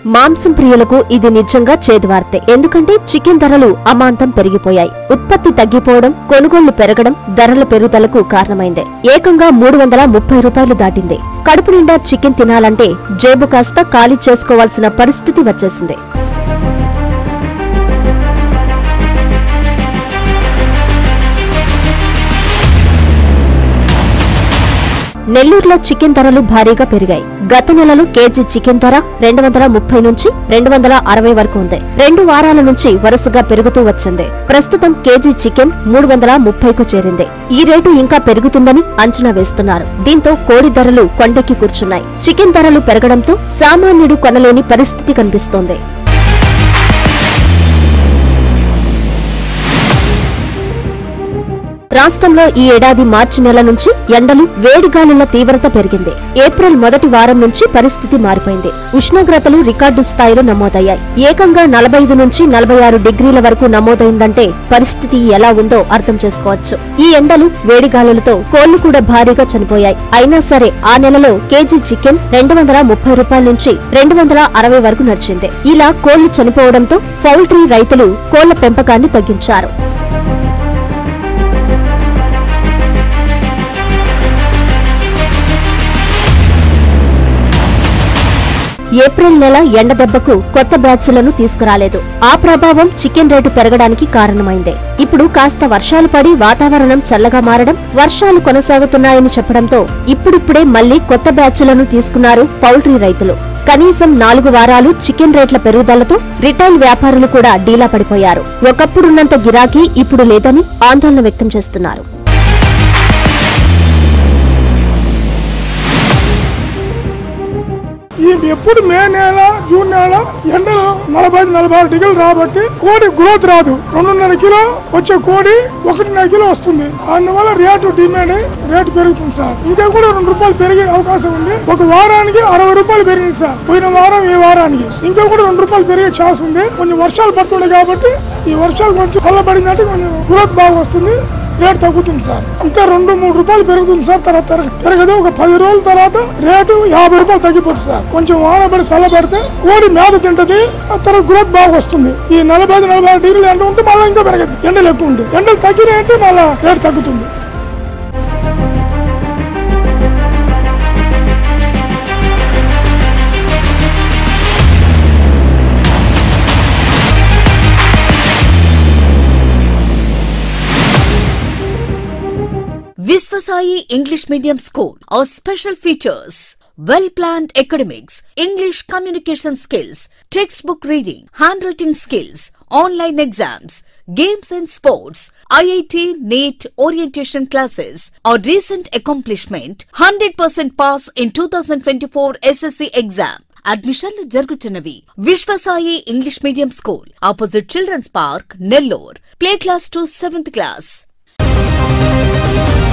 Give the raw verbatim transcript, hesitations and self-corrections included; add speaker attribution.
Speaker 1: మాంసం ప్రియులకు ఇది నిజంగా చేదువార్తే. ఎందుకంటే చికెన్ ధరలు అమాంతం పెరిగిపోయాయి. ఉత్పత్తి తగ్గిపోవడం, కొనుగోళ్లు పెరగడం ధరల పెరుగుదలకు కారణమైందే. ఏకంగా మూడు వందల ముప్పై రూపాయలు దాటింది. కడుపు నిండా చికెన్ తినాలంటే జేబు కాస్త ఖాళీ చేసుకోవాల్సిన పరిస్థితి వచ్చేసింది. నెల్లూరులో చికెన్ ధరలు భారీగా పెరిగాయి. గత నెలలో కేజీ చికెన్ ధర రెండు వందల ముప్పై నుంచి రెండు వందల అరవై వరకు ఉంది. రెండు వారాల నుంచి వరుసగా పెరుగుతూ వచ్చింది. ప్రస్తుతం కేజీ చికెన్ మూడు వందల ముప్పైకు చేరింది. ఈ రేటు ఇంకా పెరుగుతుందని అంచనా వేస్తున్నారు. దీంతో కోడి ధరలు కొండెక్కి కూర్చున్నాయి. చికెన్ ధరలు పెరగడంతో సామాన్యుడు కొనలేని పరిస్థితి కనిపిస్తోంది. రాష్ట్రంలో ఈ ఏడాది మార్చి నెల నుంచి ఎండలు, వేడిగాలుల తీవ్రత పెరిగింది. ఏప్రిల్ మొదటి వారం నుంచి పరిస్థితి మారిపోయింది. ఉష్ణోగ్రతలు రికార్డు స్థాయిలో నమోదయ్యాయి. ఏకంగా నలభై ఐదు నుంచి నలభై ఆరు డిగ్రీల వరకు నమోదైందంటే పరిస్థితి ఎలా ఉందో అర్థం చేసుకోవచ్చు. ఈ ఎండలు, వేడిగాలులతో కోళ్లు కూడా భారీగా చనిపోయాయి. అయినా సరే ఆ నెలలో కేజీ చికెన్ రెండు వందల ముప్పై రూపాయల నుంచి రెండు వందల అరవై వరకు నడిచింది. ఇలా కోళ్లు చనిపోవడంతో పౌల్ట్రీ రైతులు కోళ్ల పెంపకాన్ని తగ్గించారు. ఏప్రిల్ నెల ఎండదెబ్బకు కొత్త బ్యాచ్లను తీసుకురాలేదు. ఆ ప్రభావం చికెన్ రేటు పెరగడానికి కారణమైందే. ఇప్పుడు కాస్త వర్షాలు పడి వాతావరణం చల్లగా మారడం, వర్షాలు కొనసాగుతున్నాయని చెప్పడంతో ఇప్పుడిప్పుడే మళ్లీ కొత్త బ్యాచ్లను తీసుకున్నారు పౌల్ట్రీ రైతులు. కనీసం నాలుగు వారాలు చికెన్ రేట్ల పెరుగుదలతో రిటైల్ వ్యాపారులు కూడా డీలా పడిపోయారు. ఒకప్పుడున్నంత గిరాకీ ఇప్పుడు లేదని ఆందోళన వ్యక్తం చేస్తున్నారు.
Speaker 2: ఎప్పుడు మే నెల, జూన్ నెల ఎండలు నలభై ఐదు నలభై ఆరు డిగ్రీలు రాబట్టి కోడి గ్రోత్ రాదు. రెండున్నర కిలో వచ్చే కోడి ఒకటిన్నర కిలో వస్తుంది. అందువల్ల రేటు డిమాండ్ రేటు పెరుగుతుంది సార్. ఇంకా కూడా రెండు రూపాయలు పెరిగే అవకాశం ఉంది. ఒక వారానికి అరవై రూపాయలు పెరిగింది సార్. పోయిన వారం ఈ వారానికి ఇంకా కూడా రెండు రూపాయలు పెరిగే ఛాన్స్ ఉంది. కొంచెం వర్షాలు పడుతున్నాయి కాబట్టి ఈ వర్షాలు కొంచెం చల్లబడిందంటే కొంచెం గ్రోత్ బాగా వస్తుంది. రేటు తగ్గుతుంది సార్. ఇంకా రెండు మూడు రూపాయలు పెరుగుతుంది సార్. తర్వాత పెరగదు. ఒక పది రోజుల తర్వాత రేటు యాభై రూపాయలు తగ్గిపోతుంది సార్. కొంచెం వానబడి చల్లబడితే కోడి మేత తింటది. ఆ తర్వాత గ్రోత్ బాగా వస్తుంది. ఈ నలభై ఐదు నలభై ఆరు డిగ్రీలు ఎండ ఉంటే మళ్ళీ ఇంకా పెరగదు. ఎండలు ఎక్కువ ఉంటాయి. ఎండలు తగ్గినాయంటే మళ్ళీ రేటు తగ్గుతుంది.
Speaker 3: Viswasai English Medium School. Our special features: well-planned academics, English communication skills, textbook reading, handwriting skills, online exams, games and sports, I I T, NEET, orientation classes. Our recent accomplishment: one hundred percent pass in twenty twenty-four S S C exam. అడ్మిషన్లు జరుగుతున్నవి. Vishwasai English medium school, opposite children's park, Nellore. Play class to seventh class.